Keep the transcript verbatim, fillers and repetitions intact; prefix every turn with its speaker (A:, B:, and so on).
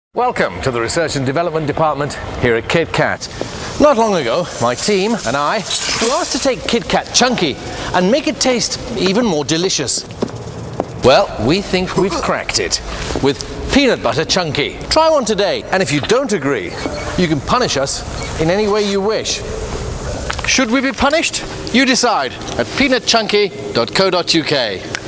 A: Welcome to the Research and Development Department here at KitKat. Not long ago, my team and I were asked to take KitKat Chunky and make it taste even more delicious. Well, we think we've cracked it with peanut butter chunky. Try one today, and if you don't agree, you can punish us in any way you wish. Should we be punished? You decide at peanut chunky dot co dot U K.